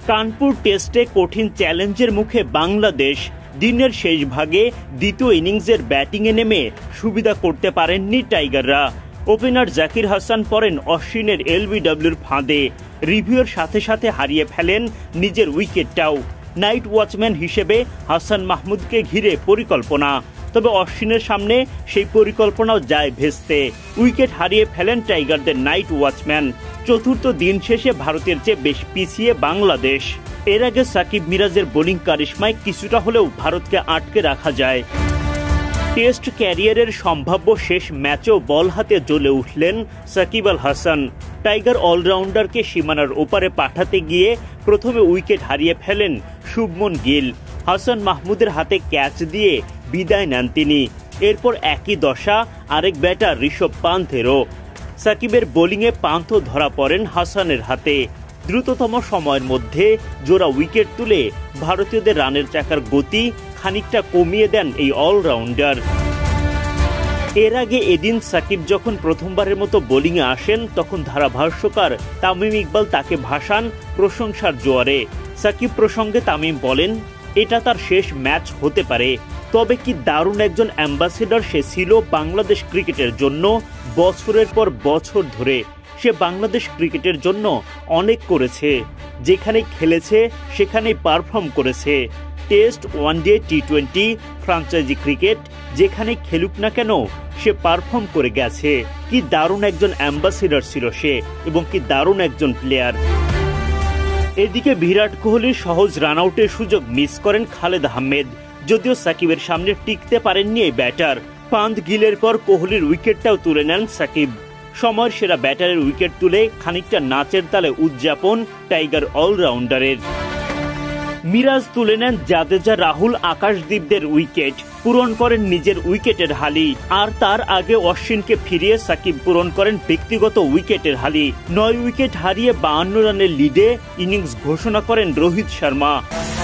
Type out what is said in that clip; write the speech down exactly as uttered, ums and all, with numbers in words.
কানপুর টেস্টে কঠিন চ্যালেঞ্জের মুখে বাংলাদেশ। দিনের শেষ ভাগে দ্বিতীয় ইনিংসের ব্যাটিংয়ে নেমে সুবিধা করতে পারেননি টাইগাররা। ওপেনার জাকির হাসান পড়েন অশ্বিনের এলবিডব্লিউর ফাঁদে। রিভিউর সাথে সাথে হারিয়ে ফেলেন নিজের উইকেটটাও। নাইট ওয়াচম্যান হিসেবে হাসান মাহমুদকে ঘিরে পরিকল্পনা, তবে অশ্বিনের সামনে সেই পরিকল্পনাও যায় ভেস্তে। উইকেট হারিয়ে ফেলেন টাইগারদের নাইট ওয়াচম্যান। চতুর্থ দিন শেষে ভারতের চেয়ে বেশ পিছিয়ে বাংলাদেশ। এর আগে সাকিব মিরাজের বোলিং কারিশমায় কিছুটা হলেও ভারতকে আটকে রাখা যায়। টেস্ট ক্যারিয়ারের সম্ভাব্য শেষ ম্যাচেও বল হাতে জ্বলে উঠলেন সাকিব আল হাসান। টাইগার অলরাউন্ডারকে সীমানার ওপারে পাঠাতে গিয়ে প্রথমে উইকেট হারিয়ে ফেলেন শুভমন গিল। হাসান মাহমুদের হাতে ক্যাচ দিয়ে বিদায় নেন তিনি। এরপর একই দশা আরেক ব্যাটার ঋষভ পান্থেরও। সাকিবের বোলিংয়ে পান্থ ধরা পড়েন হাসানের হাতে। দ্রুততম সময়ের মধ্যে জোড়া উইকেট তুলে ভারতীয়দের রানের চাকার গতি খানিকটা কমিয়ে দেন এই অলরাউন্ডার। এর আগে এদিন সাকিব যখন প্রথমবারের মতো বোলিংয়ে আসেন, তখন ধারাভাষ্যকার তামিম ইকবাল তাকে ভাসান প্রশংসার জোয়ারে। সাকিব প্রসঙ্গে তামিম বলেন, এটা তার শেষ ম্যাচ হতে পারে, তবে কি দারুণ একজন অ্যাম্বাসেডর সে ছিল বাংলাদেশ ক্রিকেটের জন্য। বছরের পর বছর ধরে সে বাংলাদেশ ক্রিকেটের জন্য অনেক করেছে। যেখানে খেলেছে সেখানেই পারফর্ম করেছে। Test, one day, T twenty, franchise cricket যেখানে খেলুক না কেন সে পারফর্ম করে গেছে। কি দারুণ একজন অ্যাম্বাসেডর ছিল সে, এবং কি দারুণ একজন প্লেয়ার। এদিকে বিরাট কোহলির সহজ রান আউটের সুযোগ মিস করেন খালেদ আহমেদ। যদিও সাকিবের সামনে টিকতে পারেননি এই ব্যাটার। পান্থ গিলের পর কোহলির উইকেটটাও তুলে নেন সাকিব। সময়ের সেরা ব্যাটারের উইকেট তুলে খানিকটা নাচের তালে উদযাপন টাইগার অলরাউন্ডারের। মিরাজ তুলে নেন জাদেজা, রাহুল, আকাশদীপদের উইকেট, পূরণ করেন নিজের উইকেটের হালি। আর তার আগে অশ্বিনকে ফিরিয়ে সাকিব পূরণ করেন ব্যক্তিগত উইকেটের হালি। নয় উইকেট হারিয়ে বাহান্ন রানের লিডে ইনিংস ঘোষণা করেন রোহিত শর্মা।